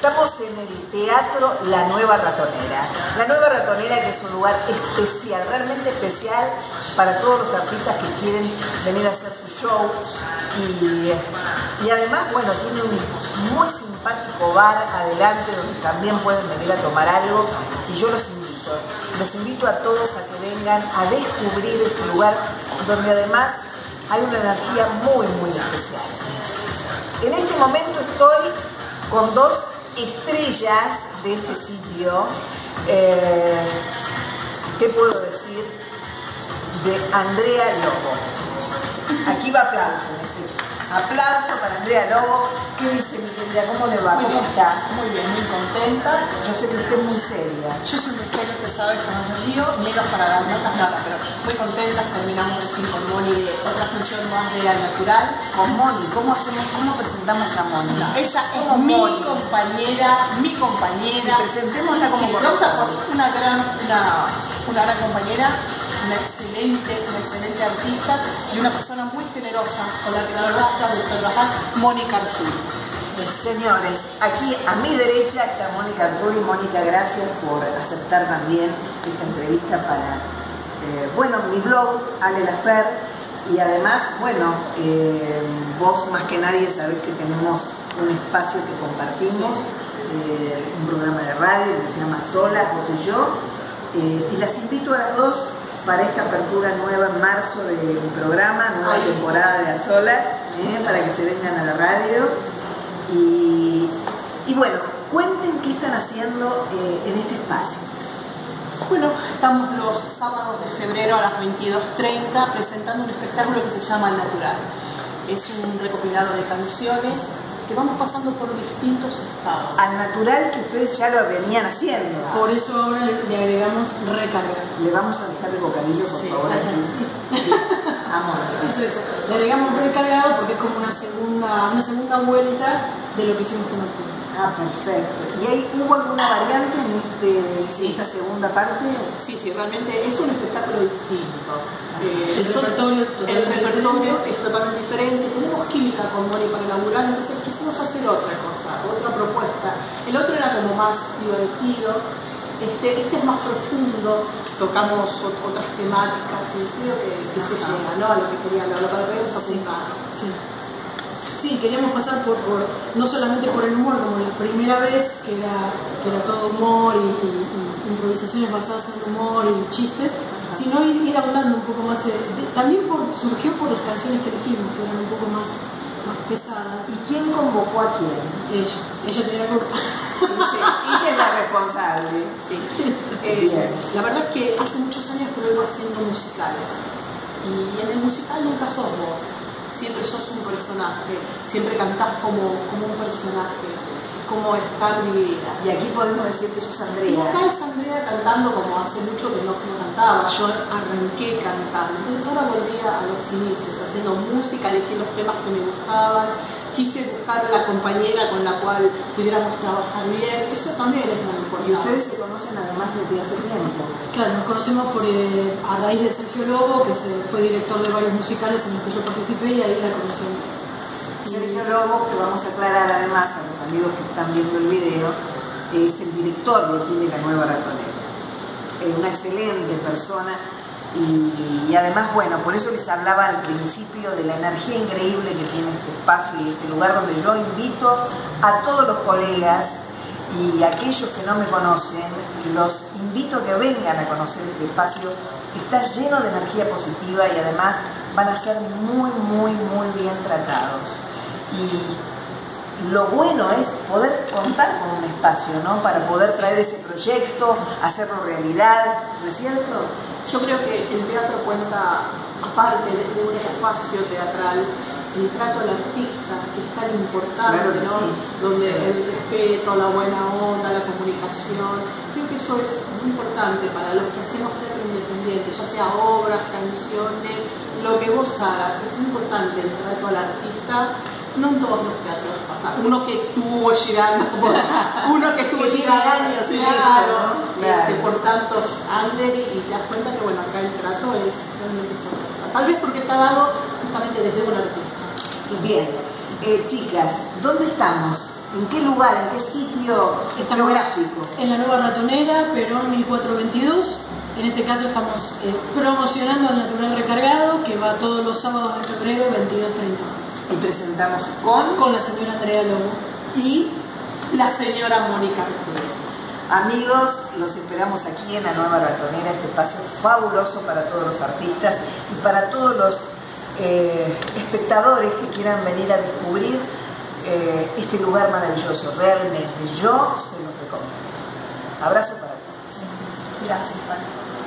Estamos en el Teatro La Nueva Ratonera. La Nueva Ratonera, que es un lugar especial, realmente especial para todos los artistas que quieren venir a hacer su show. Y además, bueno, tiene un muy simpático bar adelante donde también pueden venir a tomar algo. Y yo los invito a todos a que vengan a descubrir este lugar donde además hay una energía muy, muy especial. En este momento estoy con dos estrellas de este sitio. ¿Qué puedo decir? De Andrea Lobo. Aquí va aplauso. Aplauso para Andrea Lobo. ¿Qué dice mi querida? ¿Cómo le va? ¿Cómo está? Muy bien, muy contenta. Yo sé que usted es muy seria. Yo soy muy seria, usted sabe que no me río, menos para dar notas, nada, pero muy contenta. Terminamos recién con Moni otra función más de Al Natural. Con Moni, ¿cómo presentamos a Moni? Ella es mi compañera. Sí, presentémosla como una gran compañera, una excelente artista y una persona muy generosa con la que la verdad está gusto trabajar, Mónica Arturi. Señores, aquí a mi derecha está Mónica Arturi. Mónica, gracias por aceptar también esta entrevista para, bueno, mi blog, Ale Lafer, y además, bueno, vos más que nadie sabés que tenemos un espacio que compartimos, un programa de radio que se llama Sola, vos y yo, y las invito a las dos para esta apertura nueva en marzo de un programa, nueva temporada de A Solas, para que se vengan a la radio. Y bueno, cuenten qué están haciendo en este espacio. Bueno, estamos los sábados de febrero a las 22:30 presentando un espectáculo que se llama Al Natural. Es un recopilado de canciones que vamos pasando por distintos estados. Al Natural, que ustedes ya lo venían haciendo. Por eso ahora le agregamos recarga. Le vamos a dejar el bocadillo, por favor, aquí. Amor. Eso. Le agregamos recargado porque es como una segunda vuelta de lo que hicimos en octubre. Ah, perfecto. ¿Y hubo alguna variante en esta segunda parte? Sí, realmente es un espectáculo distinto. El repertorio es totalmente diferente. Tenemos química con Moni para laburar, entonces quisimos hacer otra cosa, otra propuesta. El otro era como más divertido, este es más profundo, tocamos otras temáticas y creo que se llega, ¿no? A lo que queríamos apuntar. Sí, queríamos pasar por no solamente por el humor, como la primera vez, que era todo humor y improvisaciones basadas en humor y chistes, sino ir hablando un poco más. También surgió por las canciones que elegimos, que eran un poco más pesadas. ¿Y quién convocó a quién? Ella tenía la culpa. Sí, ella es la responsable. Sí. La verdad es que hace muchos años que vengo haciendo musicales y en el musical nunca sos vos. Siempre sos un personaje, siempre cantás como un personaje, como estar dividida. Y aquí podemos decir que sos Andrea. Y acá es Andrea cantando como hace mucho que no cantaba, yo arranqué cantando. Entonces ahora volví a los inicios, haciendo música, elegí los temas que me gustaban, quise buscar la compañera con la cual pudiéramos trabajar bien, eso también es muy importante. Y ustedes se conocen además desde hace tiempo. Claro, nos conocemos a raíz de Sergio Lobo, que fue director de varios musicales en los que yo participé, y ahí la conocí. Sergio Lobo, que vamos a aclarar además a los amigos que están viendo el video, es el director de aquí de La Nueva Ratonera. Es una excelente persona y además, bueno, por eso les hablaba al principio de la energía increíble que tiene este espacio y este lugar donde yo invito a todos los colegas y a aquellos que no me conocen, los invito a que vengan a conocer este espacio. Está lleno de energía positiva y además van a ser muy bien tratados. Y lo bueno es poder contar con un espacio, ¿no? Para poder traer ese proyecto, hacerlo realidad, ¿no es cierto? Yo creo que el teatro cuenta, aparte de un espacio teatral, el trato al artista, que es tan importante, claro que ¿no? Sí. Donde el respeto, la buena onda, la comunicación, creo que eso es muy importante para los que hacemos teatro independiente, ya sea obras, canciones, lo que vos hagas, es muy importante el trato al artista. No en todos los teatros pasa. Uno que estuvo girando por años, claro, por tantos under y te das cuenta que bueno, acá el trato es realmente sorpresa. Tal vez porque está dado justamente desde un artista. Bien, chicas, ¿dónde estamos? ¿En qué lugar, en qué sitio geográfico? En la Nueva Ratonera, Perón 1422. En este caso estamos promocionando el natural recargado, que va todos los sábados de febrero, 22:30 horas. Y presentamos con la señora Andrea Lobo y la señora Mónica Arturo. Amigos, los esperamos aquí en la Nueva Ratonera, este espacio fabuloso para todos los artistas y para todos los espectadores que quieran venir a descubrir este lugar maravilloso. Realmente yo se los recomiendo. Abrazo para todos. Gracias, Juan.